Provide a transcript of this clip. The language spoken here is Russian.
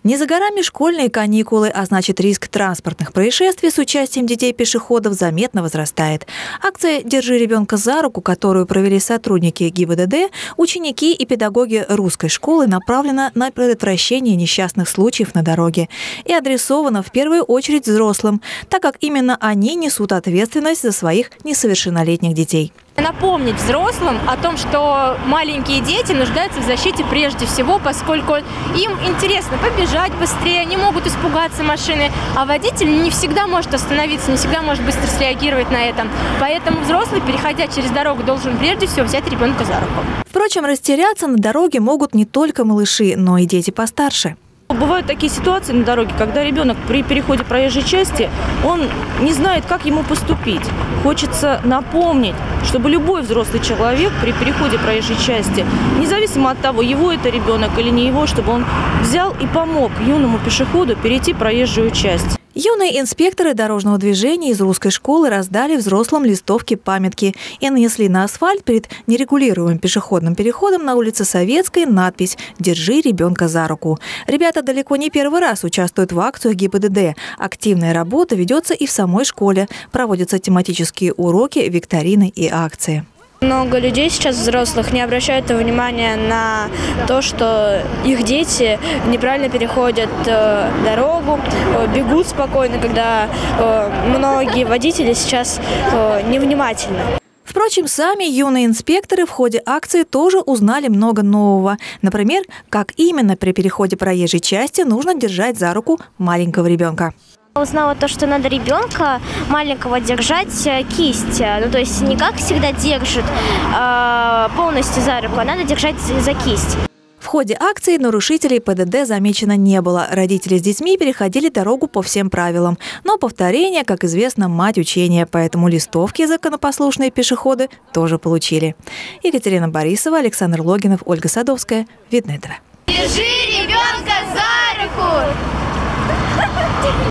Не за горами школьные каникулы, а значит, риск транспортных происшествий с участием детей-пешеходов заметно возрастает. Акция «Держи ребенка за руку», которую провели сотрудники ГИБДД, ученики и педагоги русской школы, направлена на предотвращение несчастных случаев на дороге и адресована в первую очередь взрослым, так как именно они несут ответственность за своих несовершеннолетних детей. Напомнить взрослым о том, что маленькие дети нуждаются в защите прежде всего, поскольку им интересно побежать быстрее, они могут испугаться машины, а водитель не всегда может остановиться, не всегда может быстро среагировать на это. Поэтому взрослый, переходя через дорогу, должен прежде всего взять ребенка за руку. Впрочем, растеряться на дороге могут не только малыши, но и дети постарше. Бывают такие ситуации на дороге, когда ребенок при переходе проезжей части, он не знает, как ему поступить. Хочется напомнить, чтобы любой взрослый человек при переходе проезжей части, независимо от того, его это ребенок или не его, чтобы он взял и помог юному пешеходу перейти проезжую часть. Юные инспекторы дорожного движения из русской школы раздали взрослым листовки-памятки и нанесли на асфальт перед нерегулируемым пешеходным переходом на улице Советской надпись «Держи ребенка за руку». Ребята далеко не первый раз участвуют в акциях ГИБДД. Активная работа ведется и в самой школе. Проводятся тематические уроки, викторины и акции. Много людей сейчас, взрослых, не обращают внимания на то, что их дети неправильно переходят дорогу, бегут спокойно, когда многие водители сейчас невнимательны. Впрочем, сами юные инспекторы в ходе акции тоже узнали много нового. Например, как именно при переходе проезжей части нужно держать за руку маленького ребенка. Узнала то, что надо ребенка маленького держать кисть, ну то есть не как всегда держит полностью за руку, а надо держать за кисть. В ходе акции нарушителей ПДД замечено не было. Родители с детьми переходили дорогу по всем правилам. Но повторение, как известно, мать учения, поэтому листовки законопослушные пешеходы тоже получили. Екатерина Борисова, Александр Логинов, Ольга Садовская. Видное ТВ. Держи ребенка за руку!